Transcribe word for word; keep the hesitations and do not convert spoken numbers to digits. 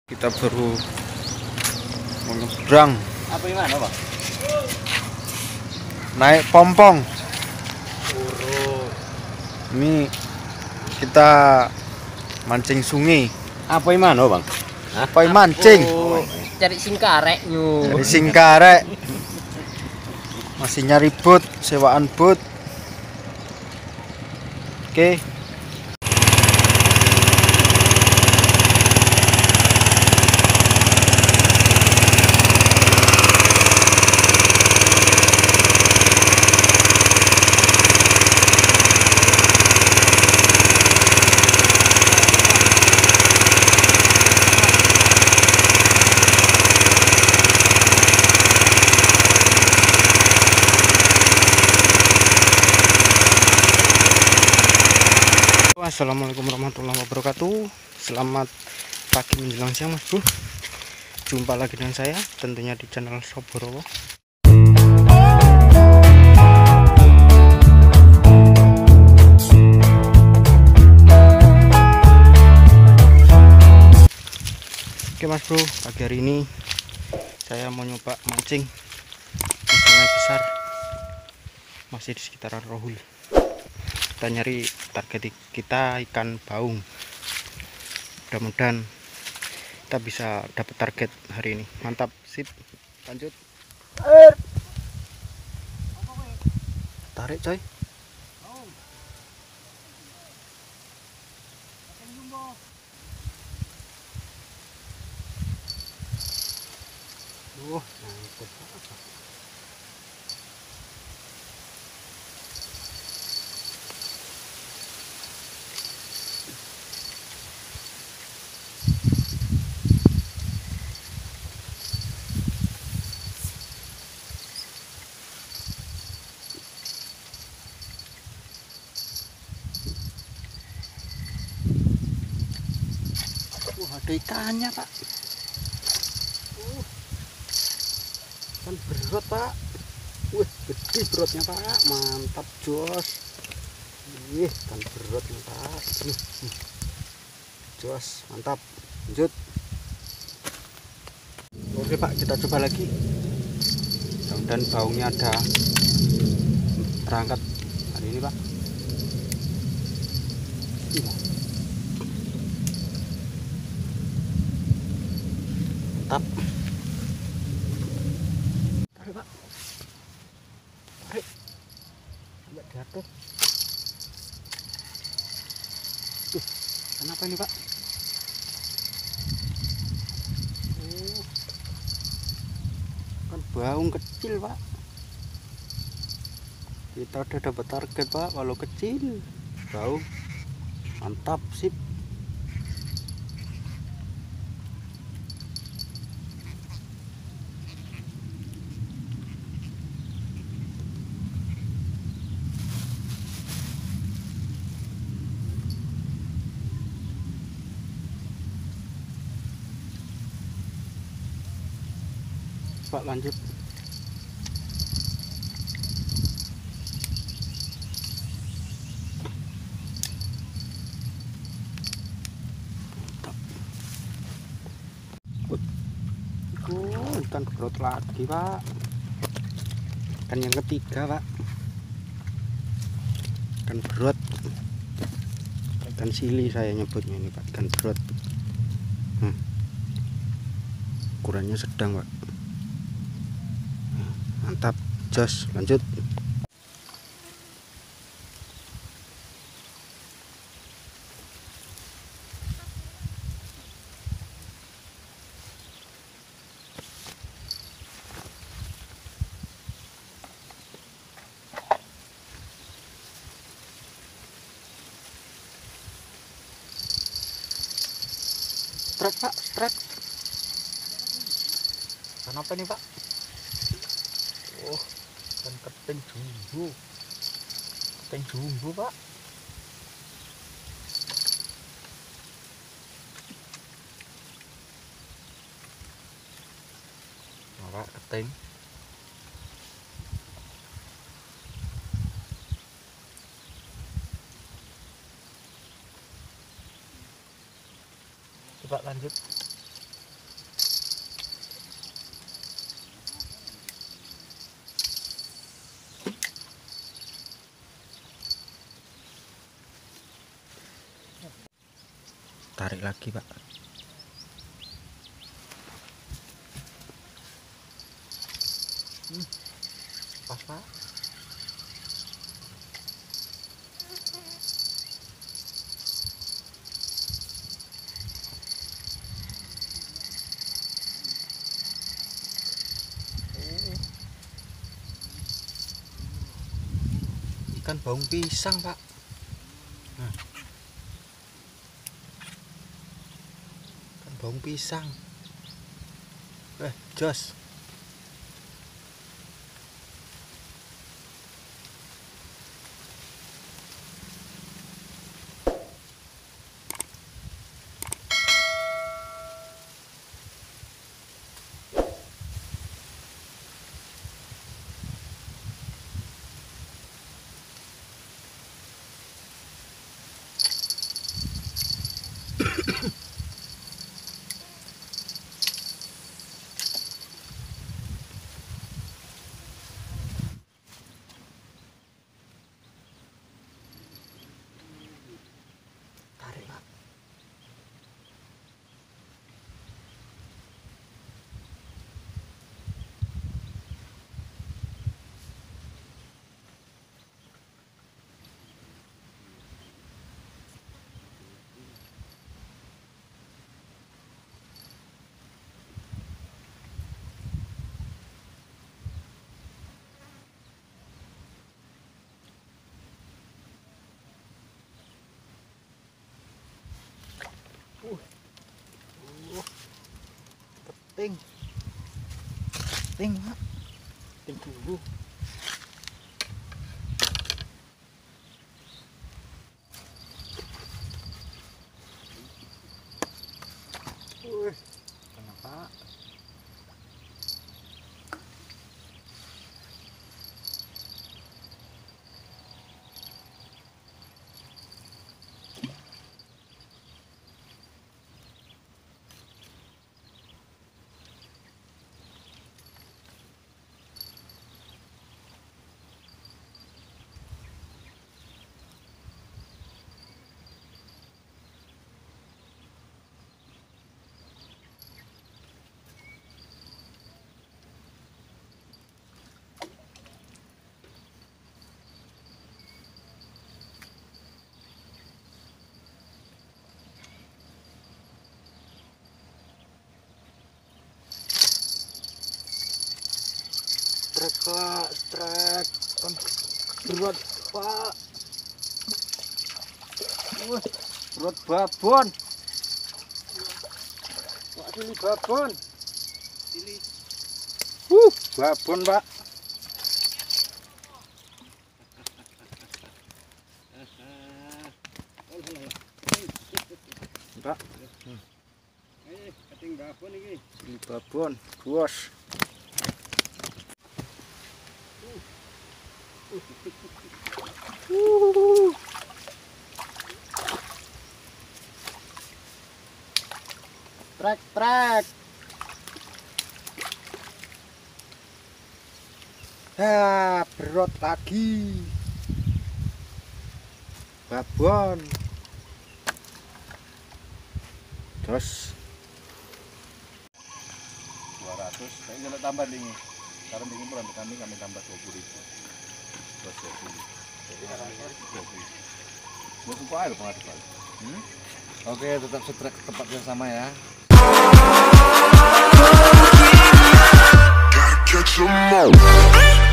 Kita baru menyeberang. Apa yang mana, Pak? Naik pompong. Urut. Ini kita mancing sungai. Apa yang mana, Bang? Apa yang mancing? Oh, cari singkarek nyu. Dari Singkarek. Masih nyari boot, sewaan boot. Oke. Assalamualaikum warahmatullahi wabarakatuh. Selamat pagi menjelang siang, Mas Bro. Jumpa lagi dengan saya tentunya di channel Soborowo. Oke Mas Bro, pagi hari ini saya mau nyoba mancing di sungai besar, masih di sekitaran Rohul. Kita nyari target kita ikan baung. Mudah-mudahan kita bisa dapat target hari ini. Mantap, sip. Lanjut. Tarik coy. Wah, nangkep apa? Wah, ada ikannya, Pak. Uh, ikan berot, Pak. Wih, gede berotnya, Pak. Mantap, jos. Wih, ikan berotnya, Pak. Uh, uh. Jos, mantap. Lanjut. Oke, Pak, kita coba lagi. Mudah-mudahan baungnya ada berangkat hari ini, Pak. Iya. Mantap. Tarik, Pak. Tarik. Sampai jatuh. Tuh, kenapa ini, Pak? Oh, kan baung kecil, Pak. Kita udah dapat target, Pak. Kalau kecil, baung. Mantap, sip. Pak, lanjut. Mantap. Oh, ikan berot lagi, Pak. Ikan yang ketiga, Pak. Ikan berot. Ikan sili saya nyebutnya ini, Pak. Ikan berot. Hmm. Ukurannya sedang, Pak. Mantap, jos. Lanjut. Strike, Pak, strike. Kenapa nih, Pak? Oh, kan keting jumbo. Keting jumbo, Pak. Nah, Pak, keting. Coba lanjut. tarik lagi, Pak. Hmm, pas, Pak. Ikan baung pisang, Pak. Nah. Ikan baung pisang. Eh, jos. Tarik, Pak. Uh. Uh. Keting. Keting, Pak. Keting dulu. Uh. Kenapa? Strek, Pak, strek. Kan berat, Pak. Wah, berat babon. Pak, sini babon. Sini. Uh, babon, Pak. Pak. Hmm. Eh, keting babon iki. Ini babon, bos. Uh. Trek, trek. Ah, berot lagi. Babon. Terus dua ratus. Saya jalan tambah dingin. Sekarang dingin pun untuk kami kami tambah dua puluh ribu. Terus dua puluh. Jadi dua puluh. Mau sumpah air pengaruh kali. Hmm? Oke, tetap setrek tempat yang sama ya. Catch 'em all.